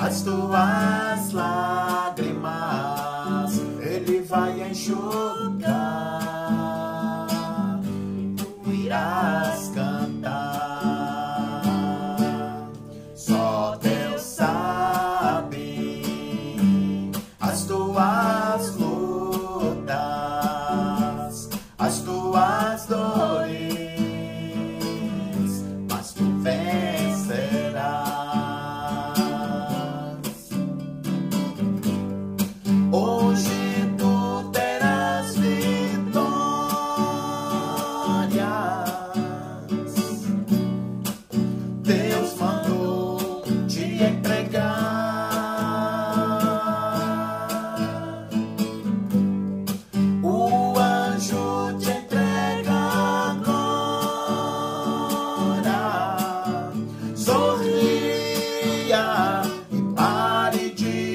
as tuas lágrimas Ele vai enxugar, tu irás cantar. Só Deus sabe as tuas lutas, as tuas dores, mas tu vencerás. Hoje tu terás vitórias. Deus mandou te entregar. O anjo te entrega agora. Sorria e pare de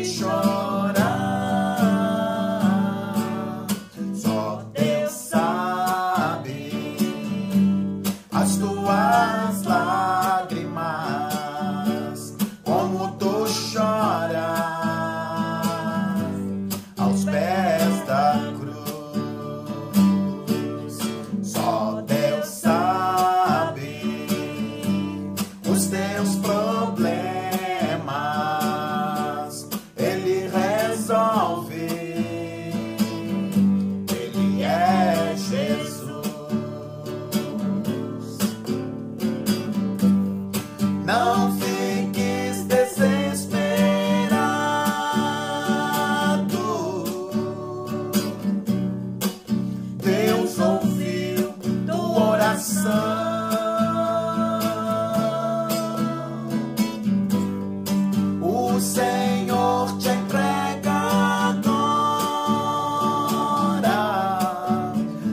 chorar. Só Deus sabe as tuas lágrimas, como tu choras aos pés da cruz. Só Deus sabe os teus problemas, Ele resolve. Ele é Jesus. Não fiques desesperado. Deus ouviu tua oração. O Senhor te entrega agora.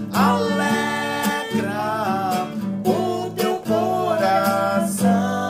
Alegra o teu coração.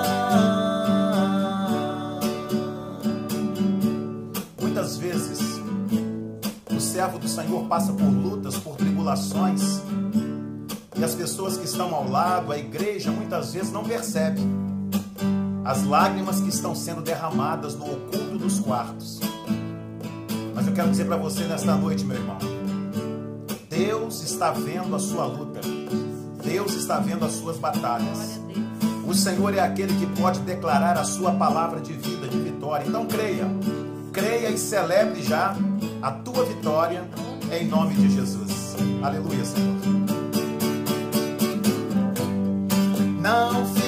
Muitas vezes o servo do Senhor passa por lutas, por tribulações, e as pessoas que estão ao lado, a igreja, muitas vezes não percebe as lágrimas que estão sendo derramadas no oculto dos quartos. Mas eu quero dizer para você nesta noite, meu irmão, Deus está vendo a sua luta, Deus está vendo as suas batalhas. O Senhor é aquele que pode declarar a sua palavra de vida, de vitória. Então creia e celebre já a tua vitória em nome de Jesus. Aleluia, Senhor. Não